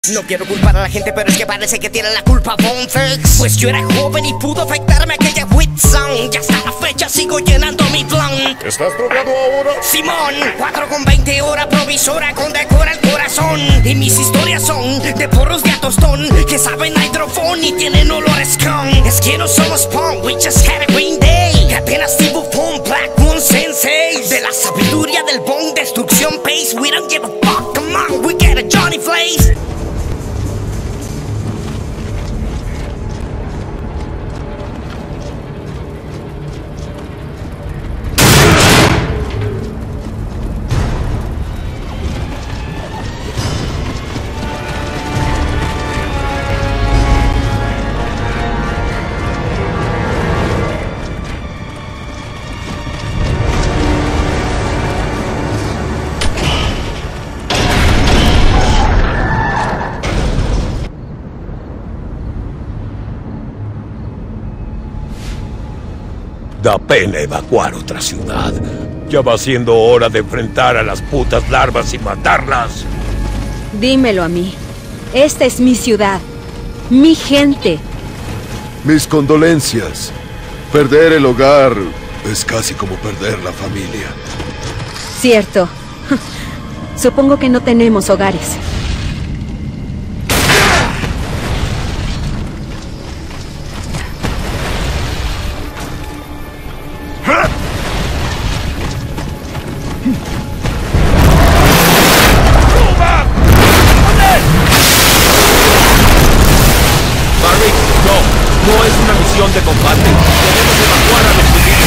No quiero culpar a la gente, pero es que parece que tienen la culpa Bonfix. Pues yo era joven y pudo afectarme aquella Whitson. Ya hasta la fecha sigo llenando mi plan. ¿Estás drogado ahora? Simón, 4,20 hora provisora condecora el corazón. Y mis historias son de porros de atostón que saben a hidrofón y tienen olores con. Es que no somos punk, we just had a green day. Apenas tipo Punk, Black Moon Sensei. De la sabiduría del bong, destrucción pace. We don't give a fuck, come on, we get a Johnny Blaze. Da pena evacuar otra ciudad. Ya va siendo hora de enfrentar a las putas larvas y matarlas. Dímelo a mí. Esta es mi ciudad. Mi gente. Mis condolencias. Perder el hogar es casi como perder la familia. Cierto. Supongo que no tenemos hogares. No es una misión de combate. Debemos evacuar a los civiles.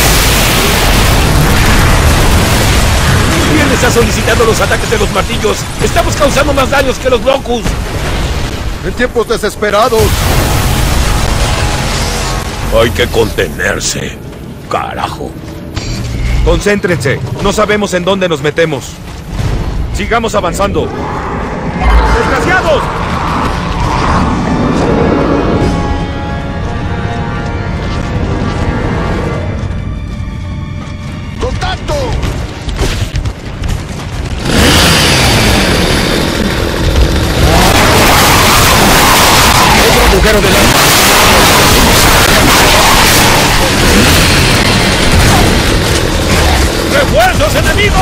¿Quién está solicitando los ataques de los martillos? Estamos causando más daños que los locus. En tiempos desesperados. Hay que contenerse. Carajo. Concéntrense. No sabemos en dónde nos metemos. Sigamos avanzando. ¡Desgraciados! Agujero de la... ¡Refuerzos enemigos!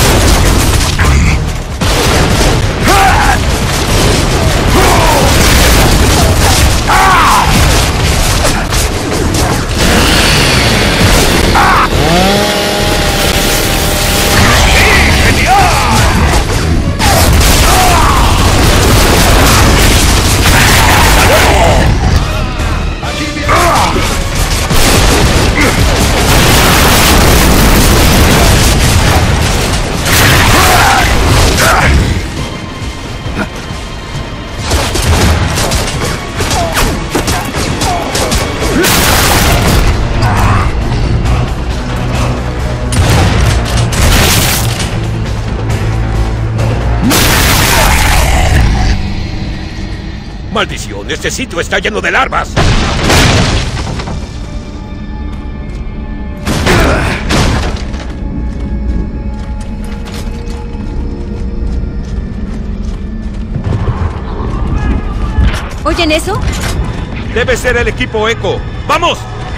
¡Maldición! ¡Este sitio está lleno de larvas! ¿Oyen eso? Debe ser el equipo Echo. ¡Vamos!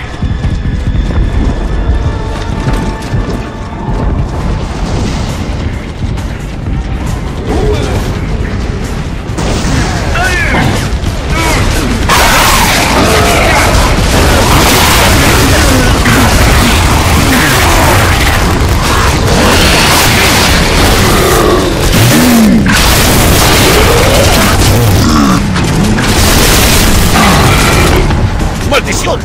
¡Maldición!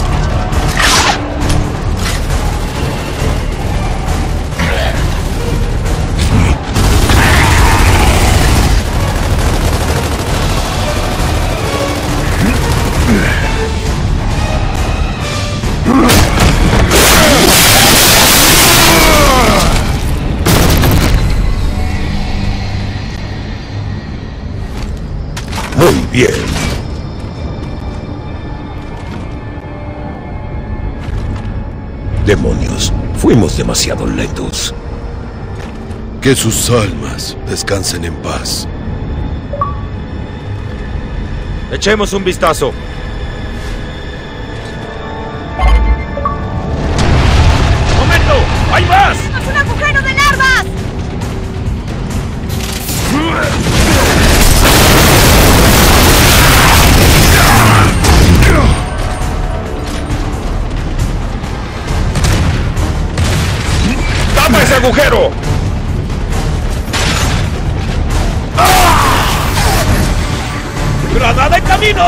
Muy bien. Demonios, fuimos demasiado lentos. Que sus almas descansen en paz. Echemos un vistazo. ¡Momento! ¡Hay más! ¡Es un agujero de larvas! ¡Tapa ese agujero! ¡Granada en camino!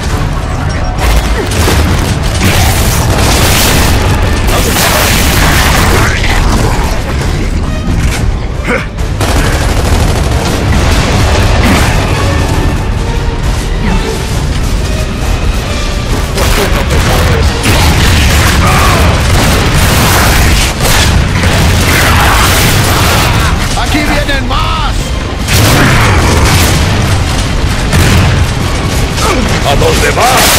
¡Aquí vienen más! ¿A dónde vas?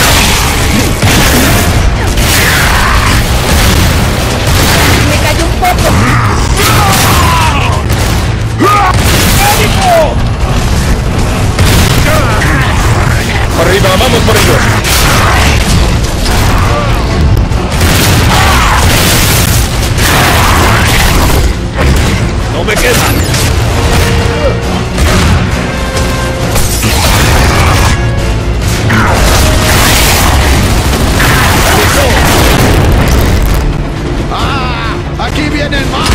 Me cayó un poco. ¡Arriba, vamos por ellos! ¡No me quedan! ¡Aquí vienen más!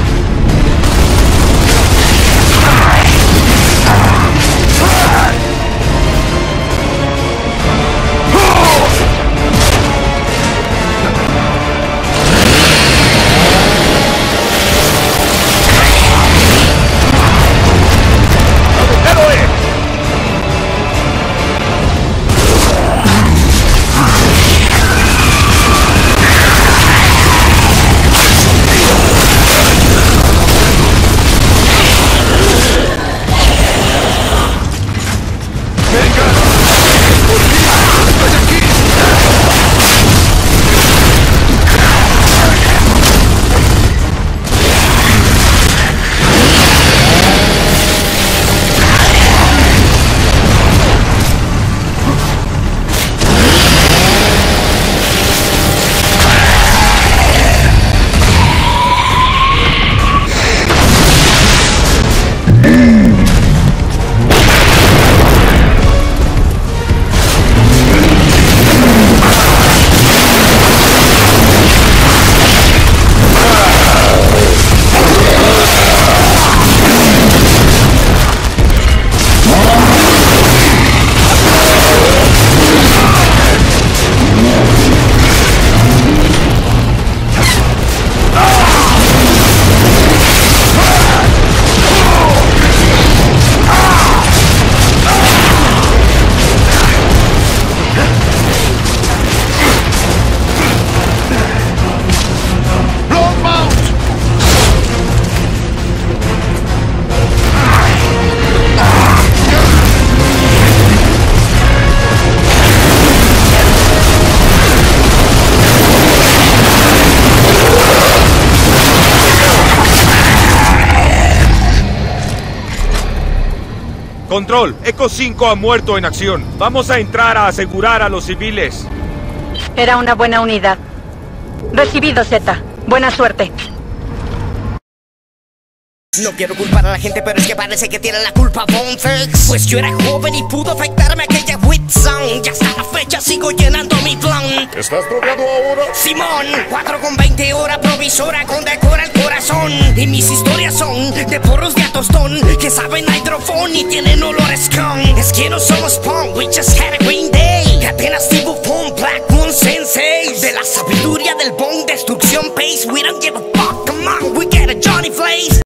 Control, Echo 5 ha muerto en acción. Vamos a entrar a asegurar a los civiles. Era una buena unidad. Recibido, Z. Buena suerte. No quiero culpar a la gente, pero es que parece que tiene la culpa Bonefix. Pues yo era joven y pudo afectarme aquella Whitson. Ya hasta la fecha sigo llenando mi plan. ¿Estás drogado ahora? Simón, 4,20 hora provisora con decora el corazón. Y mis historias son de porros de atostón que saben a hidrofón y tienen olores con. Es que no somos punk, we just had a green day. Apenas Tibu Pum, Black Moon Sensei. De la sabiduría del bong, destrucción pace. We don't give a fuck, come on, we get a Johnny Blaze.